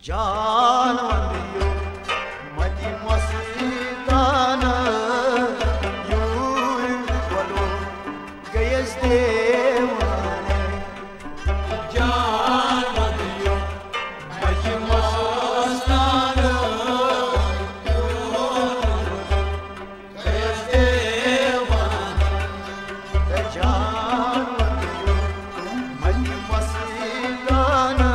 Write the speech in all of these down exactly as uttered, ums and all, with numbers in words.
जान वंदियो मति मस्ताना यूर वलो गयस देवाने जान वंदियो मति मस्ताना यूर गयस देवाने जान वंदियो मति मस्ताना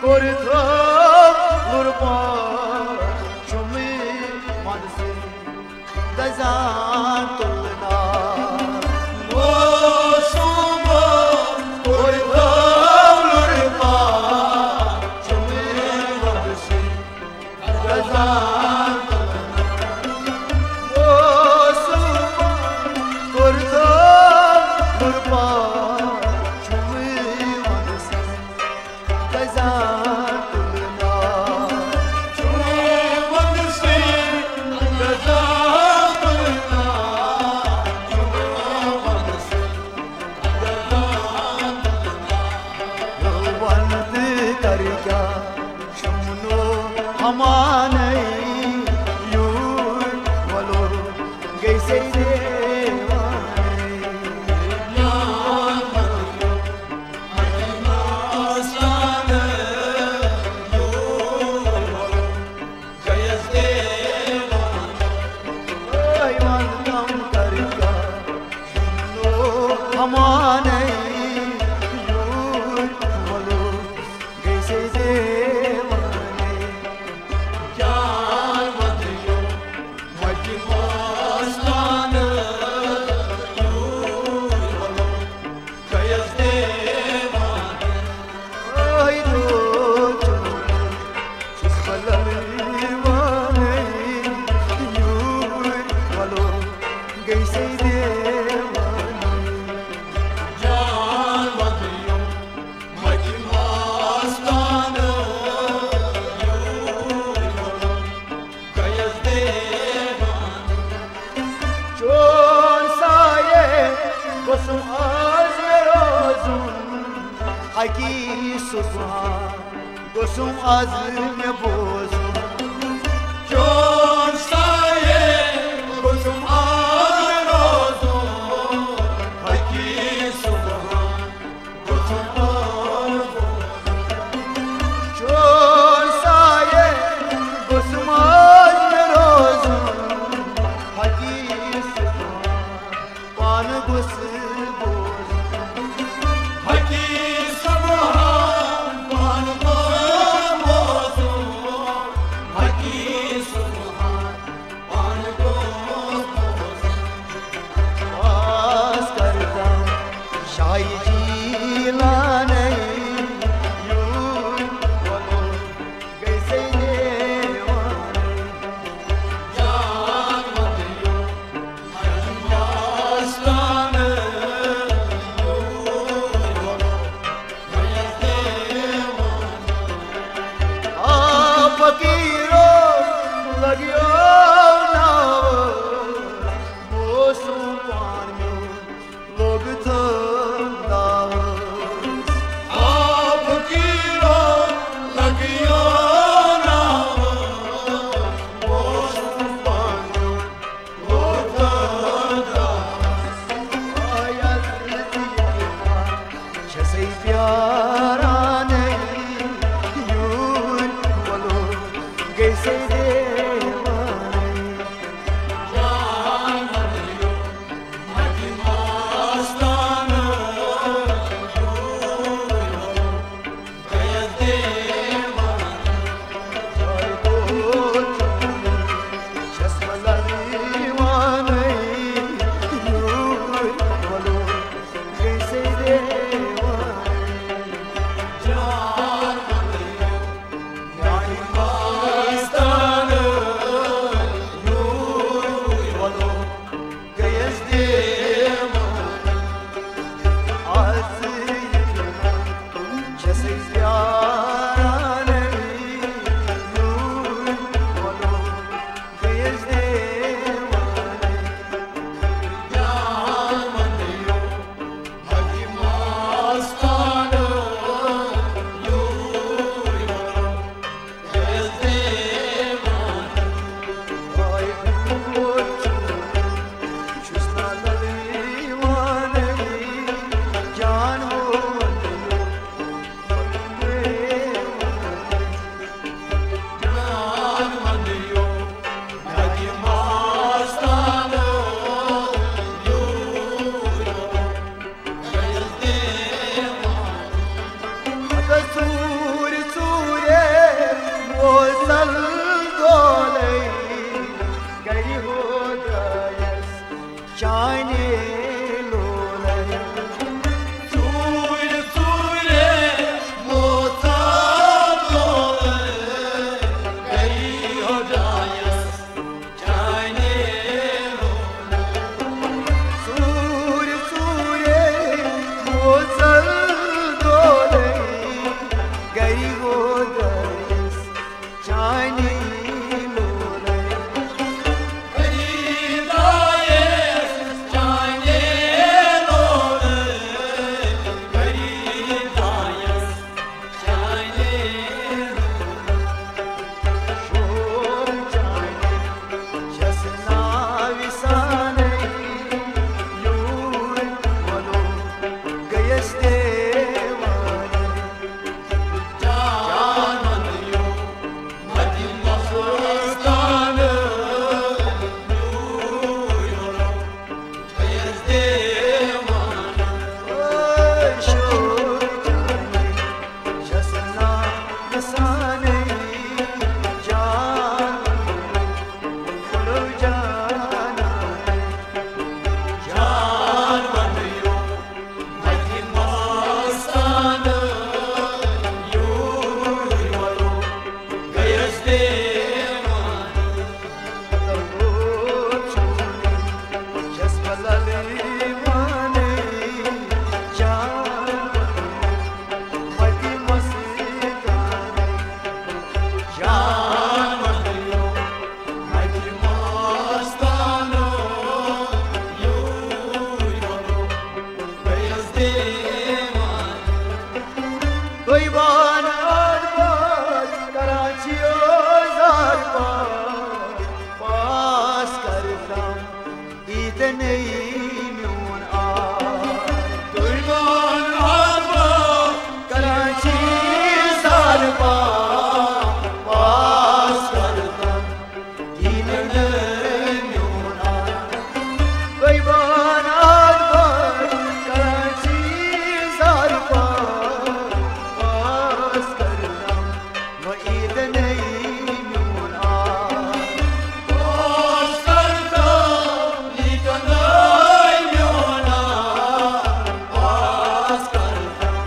Korto Gurba Chumi Mansi Dazan Tulna Osuma Korto Gurba Chumi Mansi Dazan Osuma Korto Gurba Chumi Mansi Dazan Tulna Yolvand karga Shumno Hamanai Yur Valo Gaise Devane Yolvand karga Shumno Hamanai Yur Valo Gaise Devane Ay do Chisbalaliwane Yur Valo Gaise Devane Chon saye Gosum az merozun Haki subhan Gosum az mebozun John Saye Gosum Arozo Haki Subhan Gosum Arozo Chon saye Gosum az merozun Haki subhan Pan gos boz Haki Subhan Pan Gozo Haki Subhan Pan Gozo As karda Shahi jilane Yur Valo Gaise Devane Fakiro lagyo nav Mosum panyo log thandav Fakiro lagyo nav Mosum panyo log thandav Ayat diyama Chasai pyara nahi Yur Valo Gaise Devane Devane Toiban adbat Karachi ozar paas paas kartam itne myun aay Toiban adbat Karachi ozar paas paas kartam itne myun aay Toiban adbat Karachi ozar paas kartam va itne myun aay paas kartam itnay myona paas kartam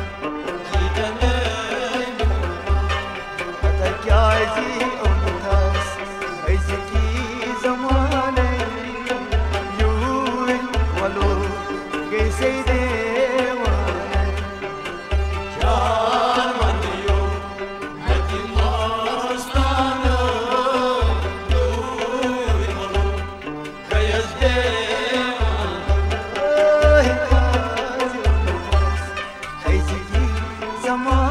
itnay Ata kya zi umtas aizki zamane yun walo kaise dewane Yar mandiyo nati mastana Yuri malo gayas devan aizki zamane